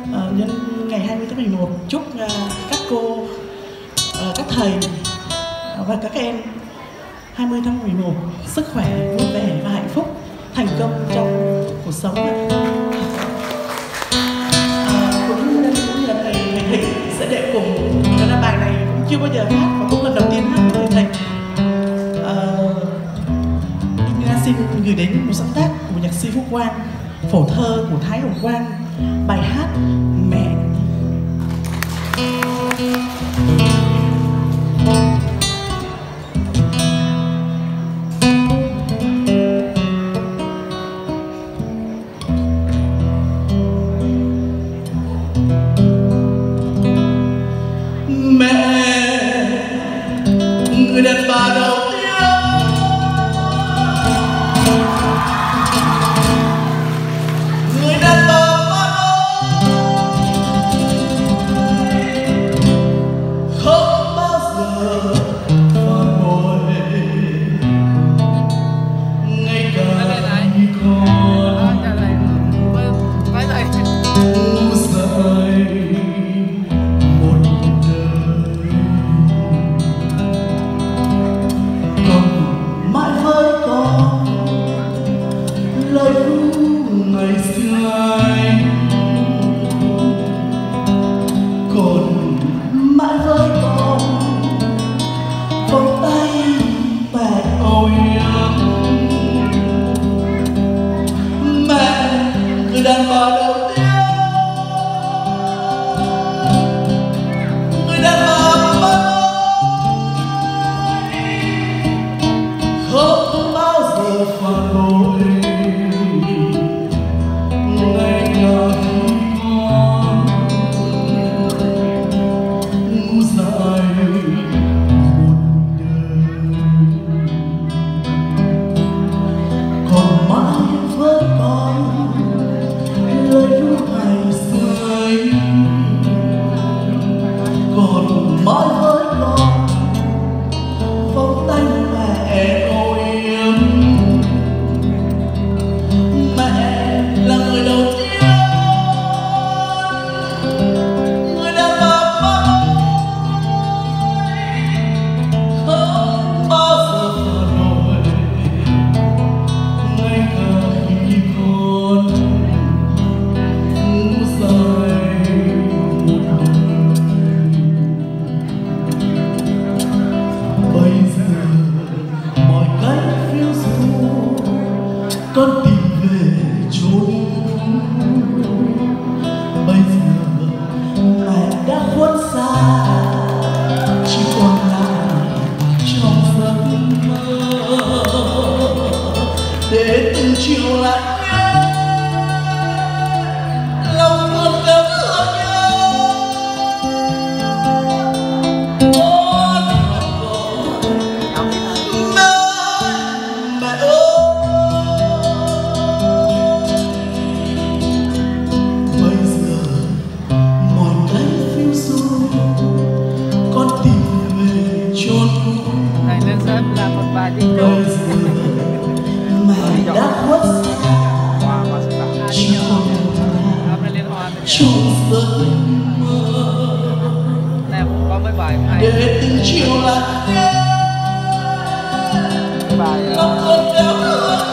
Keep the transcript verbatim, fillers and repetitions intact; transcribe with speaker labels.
Speaker 1: uh, nhân ngày hai mươi tháng mười một chúc uh, các cô, uh, các thầy uh, và các em hai mươi tháng mười một sức khỏe, vui vẻ và hạnh phúc, thành công trong cuộc sống. Uh, cũng cũng như là thầy thầy Thịnh sẽ đệ cùng, đó là bài này cũng chưa bao giờ hát và cũng lần đầu tiên hát với thầy Thịnh. Uh, xin gửi đến một sáng tác của nhạc sĩ Phúc Quang, phổ thơ của Thái Hồng Quang, bài hát Mẹ. Mẹ, người đàn bà đầu ngày xưa anh còn mãi với con vòng tay mẹ ôi mẹ, người đàn bà đầu tiên, người đàn bà mất không bao giờ phản bội. Mãi với con vòng tay mẹ ôi yếm, mẹ là người đầu tiên, người đàn bà mắt không bao giờ phản bội, ngay cả khi con ngủ say. Con tìm về chốn, bây giờ mẹ đã khuất xa, chỉ còn lại trong giấc mơ để từng chiều lại nhé lòng con cảm thương nhau. Con mẹ, mẹ ơi,
Speaker 2: là một bài đi
Speaker 1: mẹ đã khuất xa, chỉ còn trong giấc mơ để từng chiều lại nhé lòng con cảm thương.